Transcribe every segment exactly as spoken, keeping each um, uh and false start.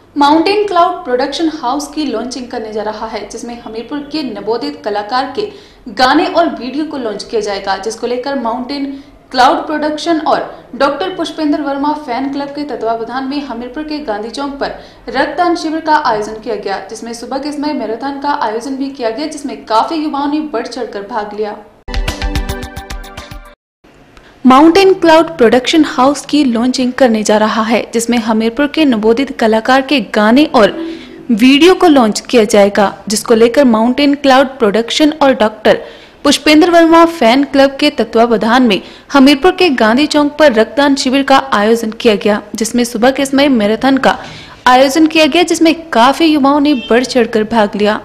Mountain cloud production house की launching करने जा रहा है, जिसमें हमीरपुर के नवोदित कलाकार के गाने और वीडियो को लॉन्च किया जाएगा, जिसको लेकर माउंटेन क्लाउड प्रोडक्शन और doctor Pushpendra Verma fan club के तत्वावधान में हमीरपुर के गांधी चौक पर रक्तदान शिविर का आयोजन किया गया, जिसमें सुबह के समय मैराथन का आयोजन भी किया गया, जिसमें काफी युवाओं ने बढ़ चढ़कर भाग लिया। माउंटेन क्लाउड प्रोडक्शन हाउस की लॉन्चिंग करने जा रहा है, जिसमें हमीरपुर के नवोदित कलाकार के गाने और वीडियो को लॉन्च किया जाएगा, जिसको लेकर माउंटेन क्लाउड प्रोडक्शन और doctor Pushpendra Verma fan club के तत्वावधान में हमीरपुर के गांधी चौक पर रक्तदान शिविर का आयोजन किया गया, जिसमें सुबह के समय मैराथन का आयोजन किया गया, जिसमें काफी युवाओं ने बढ़ चढ़कर भाग लिया।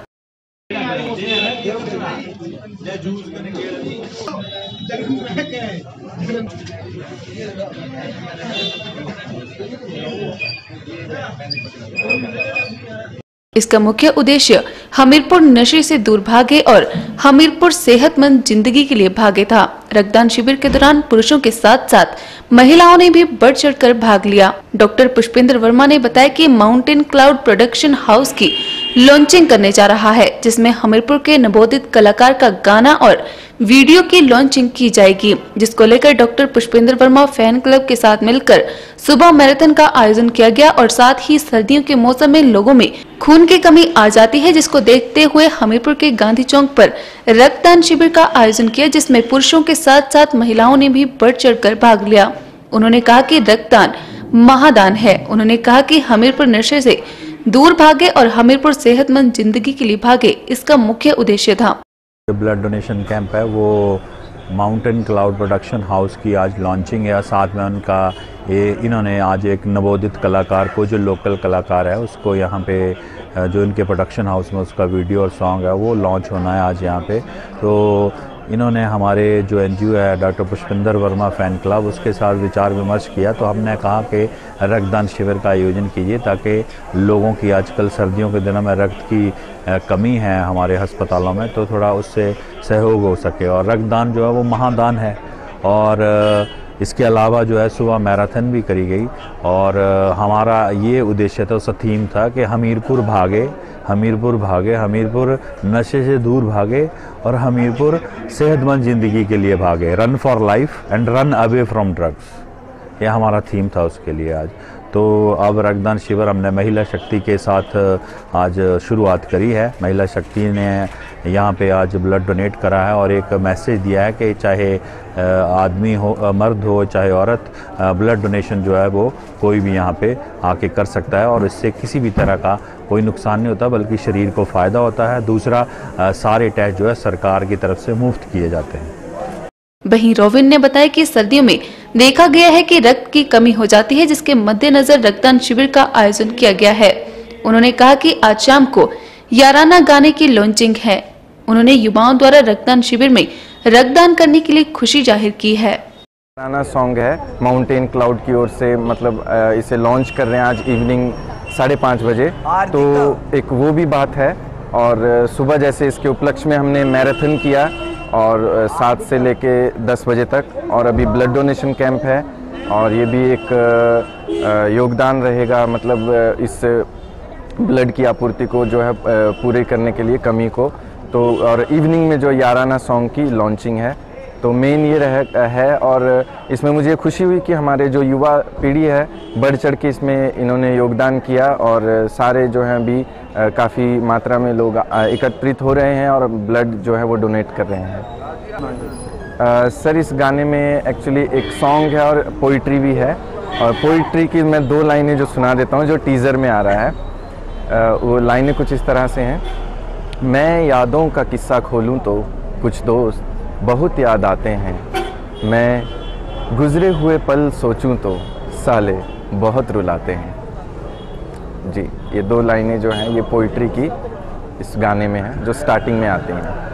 इसका मुख्य उद्देश्य हमीरपुर नशे से दूर भागे और हमीरपुर सेहतमंद जिंदगी के लिए भागे था। रक्तदान शिविर के दौरान पुरुषों के साथ साथ महिलाओं ने भी बढ़ चढ़कर भाग लिया। डॉक्टर पुष्पेंद्र वर्मा ने बताया कि माउंटेन क्लाउड प्रोडक्शन हाउस की लॉन्चिंग करने जा रहा है, जिसमें हमीरपुर के नवोदित कलाकार का गाना और वीडियो की लॉन्चिंग की जाएगी, जिसको लेकर doctor Pushpendra Verma fan club के साथ मिलकर सुबह मैराथन का आयोजन किया गया और साथ ही सर्दियों के मौसम में लोगों में खून की कमी आ जाती है, जिसको देखते हुए हमीरपुर के गांधी चौक पर रक्तदान शिविर का आयोजन किया, जिसमें पुरुषों के साथ साथ महिलाओं ने भी बढ़ चढ़कर भाग लिया। उन्होंने कहा कि रक्तदान महादान है। उन्होंने कहा कि हमीरपुर नशे से दूर भागे और हमीरपुर सेहतमंद जिंदगी के लिए भागे, इसका मुख्य उद्देश्य था। ब्लड डोनेशन कैंप है वो माउंटेन क्लाउड प्रोडक्शन हाउस की आज लॉन्चिंग है। साथ में उनका ये इन्होंने आज एक नवोदित कलाकार को, जो लोकल कलाकार है, उसको यहाँ पे जो इनके प्रोडक्शन हाउस में उसका वीडियो और सॉन्ग है वो लॉन्च होना है आज यहाँ पे। तो इन्होंने हमारे जो एनजीओ है doctor Pushpendra Verma fan club, उसके साथ विचार विमर्श किया, तो हमने कहा कि रक्तदान शिविर का आयोजन कीजिए ताकि लोगों की आजकल सर्दियों के दिनों में रक्त की कमी है हमारे अस्पतालों में, तो थोड़ा उससे सहयोग हो सके। और रक्तदान जो है वो महादान है। और इसके अलावा जो है सुबह मैराथन भी करी गई और हमारा ये उद्देश्य था, उसका थीम था कि हमीरपुर भागे, हमीरपुर भागे, हमीरपुर नशे से दूर भागे और हमीरपुर सेहतमंद ज़िंदगी के लिए भागे। Run for life and run away from drugs, ये हमारा थीम था उसके लिए आज। तो अब रक्तदान शिविर हमने महिला शक्ति के साथ आज शुरुआत करी है। महिला शक्ति ने यहाँ पे आज ब्लड डोनेट करा है और एक मैसेज दिया है कि चाहे आदमी हो, मर्द हो, चाहे औरत, ब्लड डोनेशन जो है वो कोई भी यहाँ पे आके कर सकता है और इससे किसी भी तरह का कोई नुकसान नहीं होता, बल्कि शरीर को फ़ायदा होता है। दूसरा, सारे टेस्ट जो है सरकार की तरफ से मुफ्त किए जाते हैं। वहीं रोविन ने बताया कि सर्दियों में देखा गया है कि रक्त की कमी हो जाती है, जिसके मद्देनजर रक्तदान शिविर का आयोजन किया गया है। उन्होंने कहा कि आज शाम को याराना गाने की लॉन्चिंग है। उन्होंने युवाओं द्वारा रक्तदान शिविर में रक्तदान करने के लिए खुशी जाहिर की है। याराना सॉन्ग है माउंटेन क्लाउड की ओर से, मतलब इसे लॉन्च कर रहे हैं आज इवनिंग साढ़े पाँच बजे, तो एक वो भी बात है। और सुबह जैसे इसके उपलक्ष्य में हमने मैराथन किया और सात से लेके दस बजे तक, और अभी ब्लड डोनेशन कैंप है और ये भी एक योगदान रहेगा, मतलब इस ब्लड की आपूर्ति को जो है पूरे करने के लिए, कमी को। तो और इवनिंग में जो याराना सॉन्ग की लॉन्चिंग है, तो मेन ये रह है। और इसमें मुझे खुशी हुई कि हमारे जो युवा पीढ़ी है बढ़ चढ़ के इसमें इन्होंने योगदान किया और सारे जो हैं अभी काफ़ी मात्रा में लोग एकत्रित हो रहे हैं और ब्लड जो है वो डोनेट कर रहे हैं। आ, सर, इस गाने में एक्चुअली एक सॉन्ग है और पोइट्री भी है, और पोइट्री की मैं दो लाइनें जो सुना देता हूँ जो टीज़र में आ रहा है। आ, वो लाइनें कुछ इस तरह से हैं। मैं यादों का किस्सा खोलूँ तो कुछ दोस्त बहुत याद आते हैं, मैं गुज़रे हुए पल सोचूं तो साले बहुत रुलाते हैं। जी, ये दो लाइनें जो हैं ये पोइट्री की इस गाने में हैं जो स्टार्टिंग में आते हैं।